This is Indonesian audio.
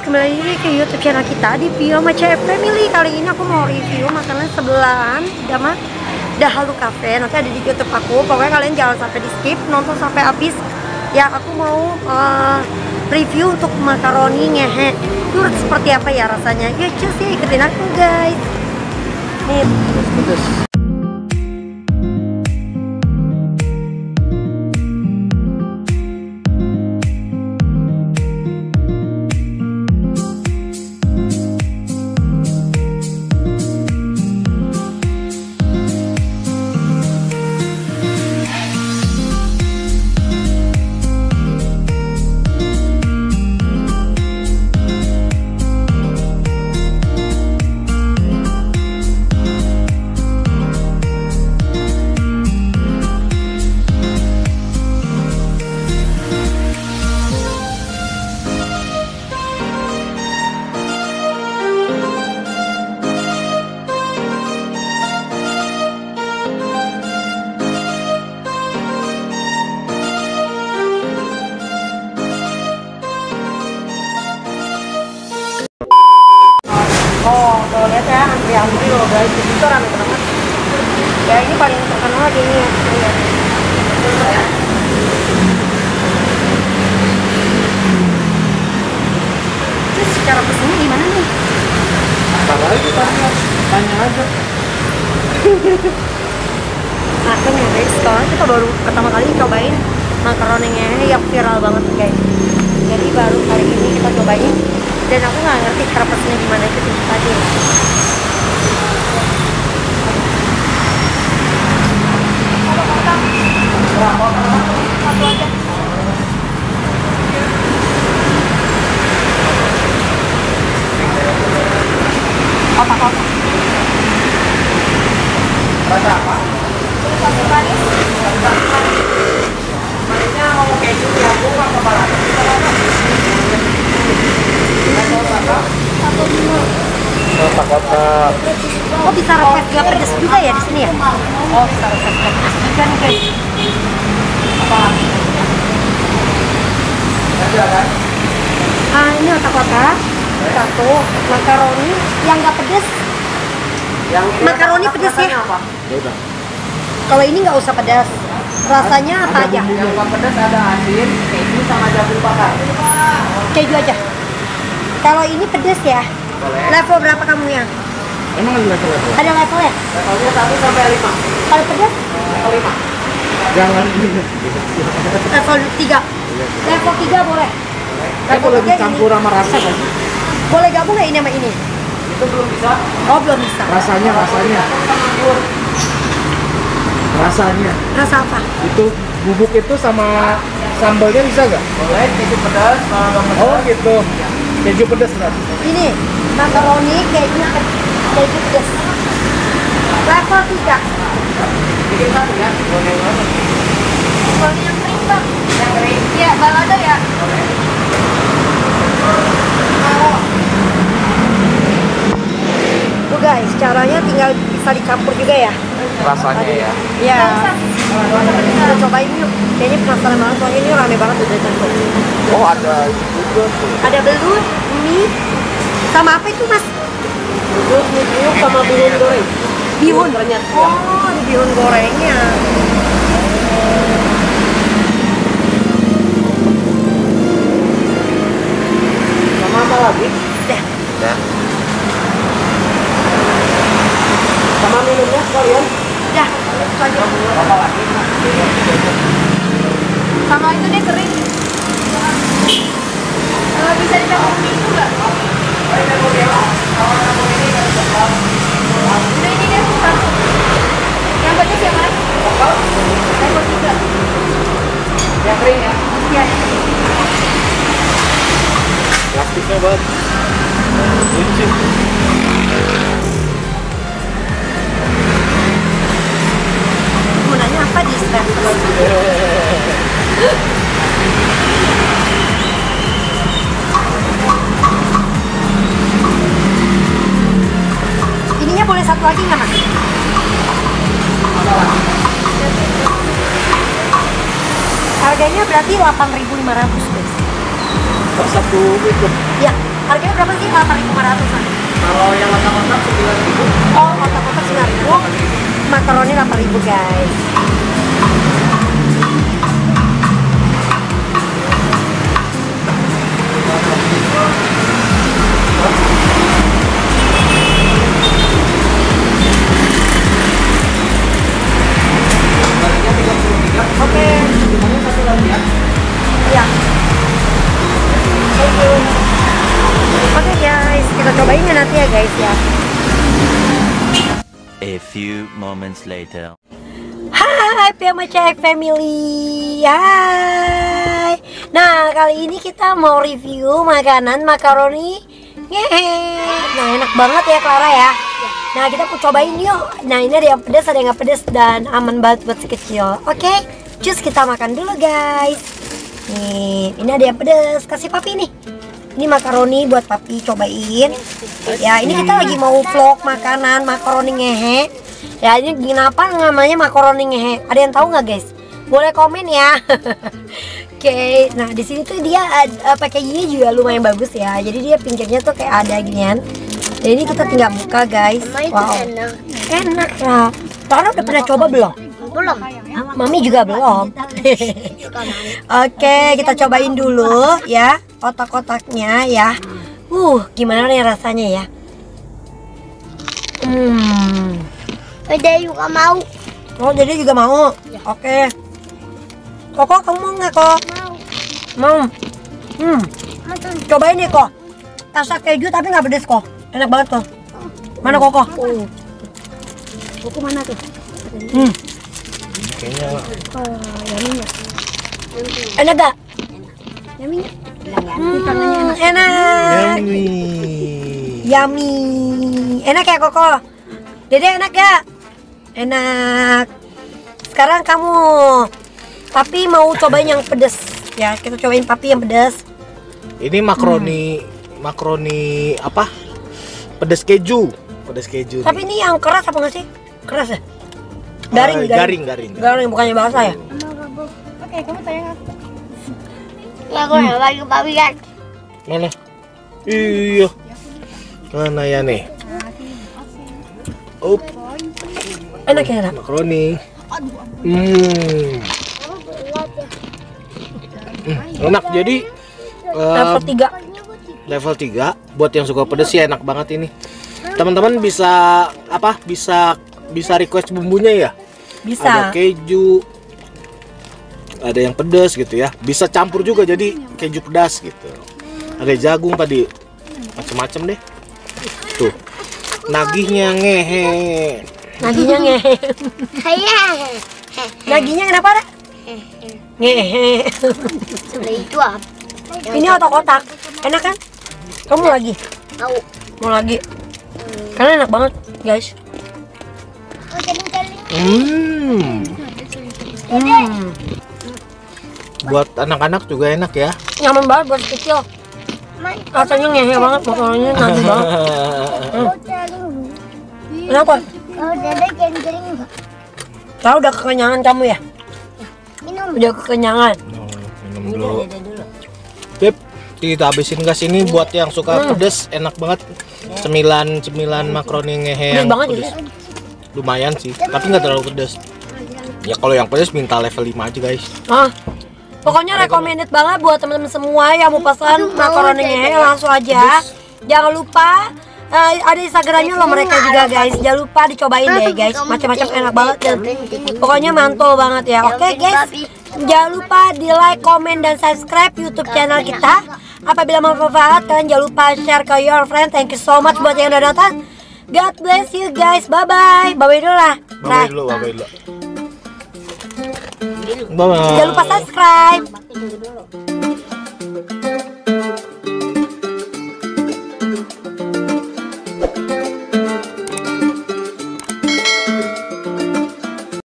kembali lagi ke YouTube channel kita di Vio sama CF Family. Kali ini aku mau review makanan sebelahan sama Dahalu Cafe. Nanti ada di YouTube aku. Pokoknya kalian jangan sampai di skip, nonton sampai habis. Ya, aku mau review untuk makaroni ngehe. Itu seperti apa ya rasanya? Ya, cus ya, ikutin aku guys. Nih, terus. Oh, kalau lihat ya antri loh guys, itu rame banget. Ya ini paling terkenal lagi ini ya. Terus cara pesennya gimana nih? Sabar aja, tanya aja. Nah kan ya guys, sekarang kita baru pertama kali cobain makaroninya yang viral banget guys. Jadi baru kali ini kita cobain. Dan aku nggak ngerti cara pesennya gimana itu tadi. Satu aja. Otak-otak. Rasa apa? Manis. Manisnya mau keju jagung apa balado? Satu dulu. Kotak-kotak. Oh bisa request gak pedas juga ya di sini ya? Oh bisa request gak pedas juga nih guys. Apa lagi? Ada kan? Ah ini otak-otak. Satu makaroni yang gak pedas. Yang ini Makaroni pedas ya? apa? Ya udah. Kalau ini nggak usah pedas. Rasanya apa aja? Yang nggak pedas ada asin, keju sama jagung bakar. Keju aja. Kalau ini pedas ya? Boleh. Level berapa kamu yang? Emang ada level-level? Ada levelnya? Levelnya 1 sampai 5. Kalau pedas? Level 5. Jangan. Level 3. Level 3 boleh. Level lebih campur sama rasa kan? Boleh gabung nggak ini sama ini? Itu belum bisa. Oh belum bisa. Rasanya. Rasanya. Rasa apa? Itu bubuk itu sama sambalnya bisa nggak? Boleh, keju pedas, kalau nggak pedas. Oh gitu. Keju pedas berarti. Ini makaroni keju pedas. Level 3. Bikin satu ya? Boleh banget. Boleh yang kering bang? Yang kering? Iya balado ya. Boleh. Tuh guys, caranya tinggal bisa dicampur juga ya. Rasanya ya? Iya. Kita cobain yuk. Kayaknya penasaran banget soalnya ini rame banget udah campur. Oh ada juga tuh. Ada belut, mie, sama apa itu mas? Belut, mie sama bihun goreng. Bihun ternyata. Oh, ada bihun gorengnya. Sama apa lagi? Dah. Dah. Sama minumnya sekalian? Dah. Itu aja. Apa lagi? Sama itu deh kering. Bisa dicampur mie itu nggak? Udah ini deh satu. Yang pedas ya mas? Level 3. Yang kering ya? Iya. Plastiknya banget. Lucu. Gunanya apa di Starbucks? Ininya boleh satu lagi nggak mas? Harganya berarti 8.500 guys. Satu itu. Ya, Harganya berapa sih? 8.500-an. Kalau yang kotak-kotak 9.000. Oh, kotak-kotak 9.000. Makaroni 8.000 guys. Oke. Satu lagi ya. Iya. Thank you. Oke guys, kita cobain ya nanti ya guys ya. A few moments later. Hai PMCX family. Hai. Nah, kali ini kita mau review makanan makaroni ngehe. Nah, enak banget ya Clara ya. Nah, kita mau cobain yuk. Nah, ini ada yang pedas, ada yang nggak pedas dan aman banget buat si kecil. Oke, cus kita makan dulu guys. Nih, ini ada yang pedas. Kasih papi nih. Ini makaroni buat papi, cobain. Ya, ini kita lagi mau vlog makanan makaroni ngehe. Ya, ini kenapa namanya makaroni ngehe? Ada yang tahu nggak guys? Boleh komen ya. Oke, nah di sini tuh dia packagingnya juga lumayan bagus ya. Jadi dia pinggirnya tuh kayak ada ginian. Dan ini kita tinggal buka guys. Wow, enak lah. Clara udah pernah coba belum? Belum. Mami juga belum. Oke, kita cobain dulu ya kotak-kotaknya ya. Gimana nih rasanya ya? Dede juga mau. Oh, jadi juga mau. Oke. Koko, kamu mau nggak kok? Mau. Mau. Cobain nih kok. Rasa keju tapi nggak pedes kok. Enak banget kok. Mana Koko? Koko mana tuh? Kayaknya Enak gak? Yaminya. Enak. Yummy. Enak ya Koko? Dede enak gak? Enak. Sekarang kamu papi mau cobain yang pedes ya. Kita cobain papi yang pedes. ini makaroni apa? Pedas keju. Tapi ini yang keras apa nggak sih? Keras ya? Garing. Garing bukannya basah ya? Oke, kamu tanya aku. Ya, aku yang bagi papi kan. Mana? Iya. Mana ya nih? Oh, Enak ya enak. makaroni. Enak. Jadi Level 3. level 3 buat yang suka pedas sih enak banget ini. Teman-teman bisa bisa request bumbunya ya. Bisa. Ada keju, ada yang pedas gitu ya. Bisa campur juga jadi keju pedas gitu. Ada jagung tadi, macem-macem deh. Tuh, nagihnya ngehe. Nagihnya ngehe. Nagihnya kenapa ada? Ngehe. Sebelah itu apa? Ini otak-otak. Enak kan? Kamu lagi? Mau. Mau lagi? Karena enak banget, guys. Buat anak-anak juga enak ya. Nyaman banget buat kecil. Rasanya ngehe banget, makaroninya nagih banget. Kenapa? Oh, Dede kering enggak? Kau udah kekenyangan kamu ya? Minum. Udah kekenyangan. Minum dulu. Pip, kita habisin gas ini buat yang suka pedas, enak banget. Cemilan makaroni ngehe Pedas yang banget pedas. Lumayan sih, tapi nggak terlalu pedas. Ya kalau yang pedas minta level 5 aja guys. Pokoknya recommended banget buat teman-teman semua yang mau pesan makaroni ngehe langsung aja. Jangan lupa ada Instagramnya loh mereka juga guys. Jangan lupa dicobain deh guys. Macam-macam enak banget dan pokoknya mantul banget ya. Oke guys, jangan lupa di like, komen dan subscribe YouTube channel kita. Apabila bermanfaat kalian jangan lupa share ke your friend. Thank you so much buat yang udah nonton. God bless you guys. Bye bye. Bye bye dulu lah. Bye dulu. Bye. Jangan lupa subscribe.